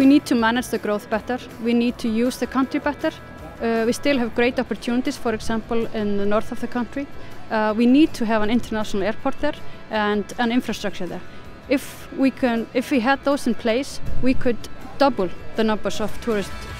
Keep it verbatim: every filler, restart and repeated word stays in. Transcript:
We need to manage the growth better. We need to use the country better. Uh, we still have great opportunities, for example, in the north of the country. Uh, we need to have an international airport there and an infrastructure there. If we can, if we had those in place, we could double the numbers of tourists